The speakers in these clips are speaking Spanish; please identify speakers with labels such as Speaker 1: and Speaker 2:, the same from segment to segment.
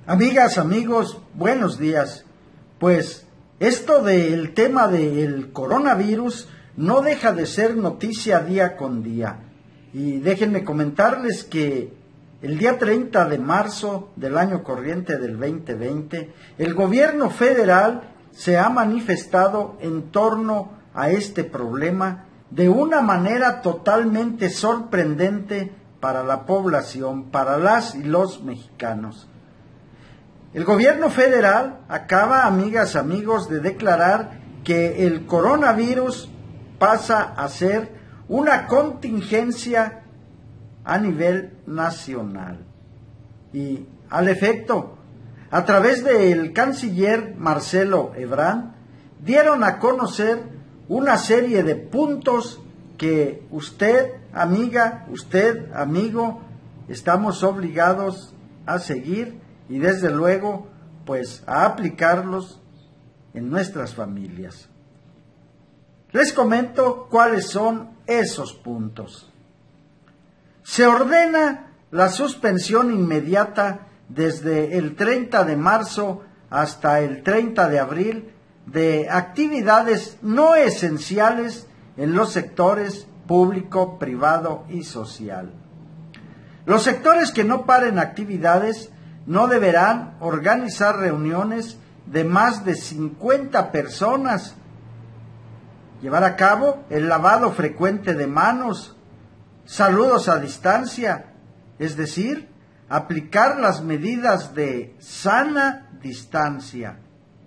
Speaker 1: Amigas, amigos, buenos días. Pues esto del tema del coronavirus no deja de ser noticia día con día. Y déjenme comentarles que el día 30 de marzo del año corriente del 2020, el gobierno federal se ha manifestado en torno a este problema de una manera totalmente sorprendente para la población, para las y los mexicanos. El gobierno federal acaba, amigas, amigos, de declarar que el coronavirus pasa a ser una contingencia a nivel nacional. Y al efecto, a través del canciller Marcelo Ebrard, dieron a conocer una serie de puntos que usted, amiga, usted, amigo, estamos obligados a seguir y desde luego, pues, a aplicarlos en nuestras familias. Les comento cuáles son esos puntos. Se ordena la suspensión inmediata desde el 30 de marzo hasta el 30 de abril de actividades no esenciales en los sectores público, privado y social. Los sectores que no paren actividades no deberán organizar reuniones de más de 50 personas, llevar a cabo el lavado frecuente de manos, saludos a distancia, es decir, aplicar las medidas de sana distancia.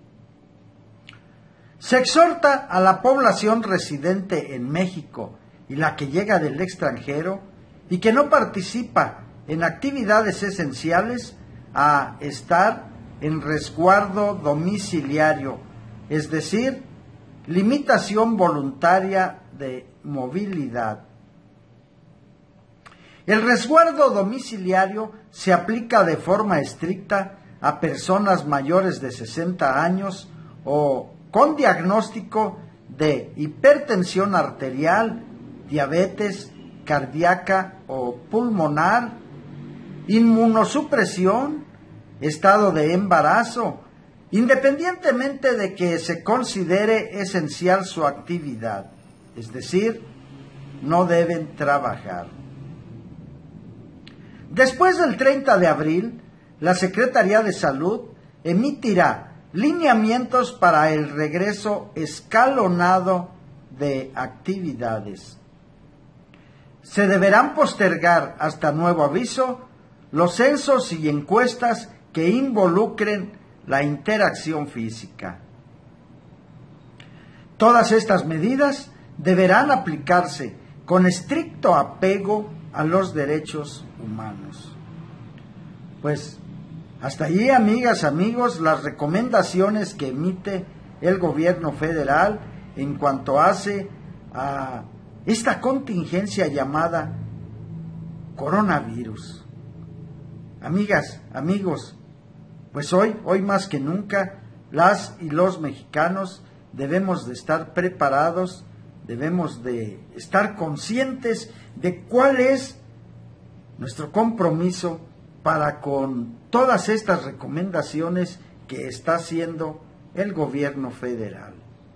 Speaker 1: Se exhorta a la población residente en México y la que llega del extranjero y que no participa en actividades esenciales a estar en resguardo domiciliario, es decir, limitación voluntaria de movilidad. El resguardo domiciliario se aplica de forma estricta a personas mayores de 60 años o con diagnóstico de hipertensión arterial, diabetes cardíaca o pulmonar, inmunosupresión, estado de embarazo, independientemente de que se considere esencial su actividad, es decir, no deben trabajar. Después del 30 de abril, la Secretaría de Salud emitirá lineamientos para el regreso escalonado de actividades. Se deberán postergar hasta nuevo aviso los censos y encuestas que involucren la interacción física. Todas estas medidas deberán aplicarse con estricto apego a los derechos humanos. Pues hasta allí, amigas, amigos, las recomendaciones que emite el gobierno federal en cuanto hace a esta contingencia llamada coronavirus. Amigas, amigos, pues hoy más que nunca, las y los mexicanos debemos de estar preparados, debemos de estar conscientes de cuál es nuestro compromiso para con todas estas recomendaciones que está haciendo el gobierno federal.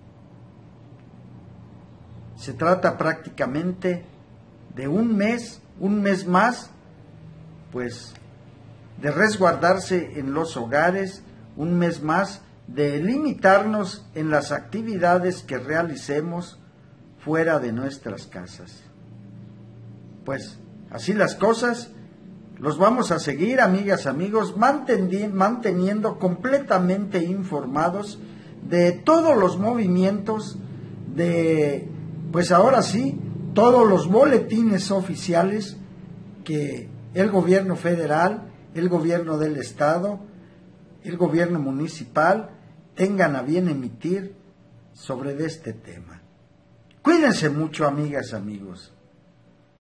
Speaker 1: Se trata prácticamente de un mes más, pues, de resguardarse en los hogares, un mes más de limitarnos en las actividades que realicemos fuera de nuestras casas. Pues así las cosas, los vamos a seguir, amigas, amigos, manteniendo completamente informados de todos los movimientos, de, pues ahora sí, todos los boletines oficiales que el gobierno federal, el gobierno del estado, el gobierno municipal tengan a bien emitir sobre este tema. Cuídense mucho, amigas, amigos.